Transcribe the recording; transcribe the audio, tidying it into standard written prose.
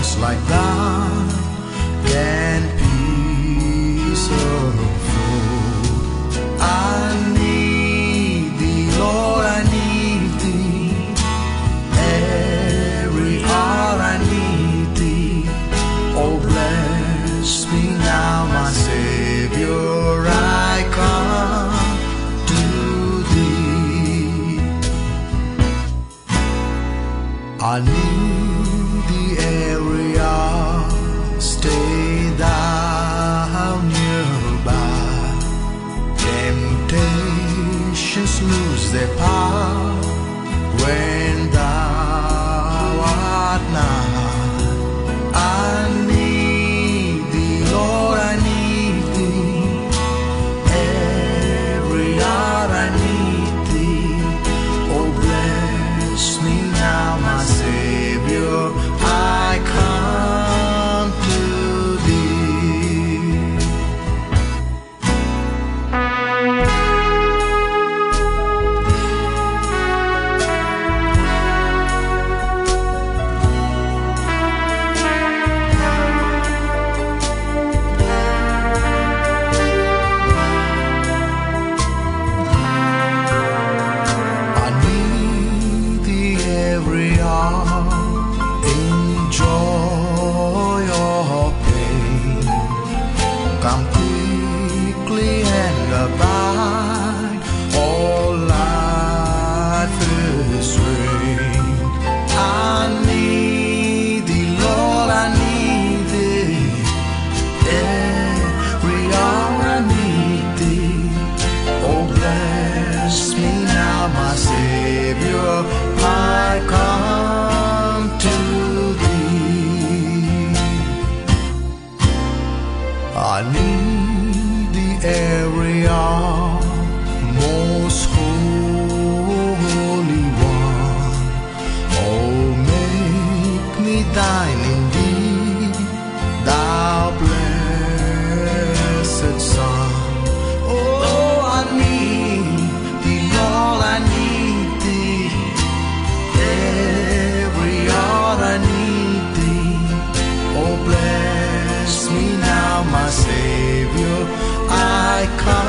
like that can peace flow. I need thee, Lord, I need thee. Every hour I need thee. Oh, bless me now, my Savior, I come to thee. I need thee every hour, stay thou nearby. Temptations lose their power when thou art nigh. I need thee, Lord, I need thee. Every hour I need thee. Oh, bless me now, my Savior, I come to thee. I need thee every hour, in joy or pain. Come quickly and abide, all life is vain. I need thee, Lord, I need thee. Every hour I need thee. Oh, bless me now, my Savior, I come to thee. I need thee every hour, most holy one. Oh, make me thine indeed, thou blessed Son. Oh, I need thee, Lord, I need thee. Every hour I need thee. Oh, bless me now, my Savior, I come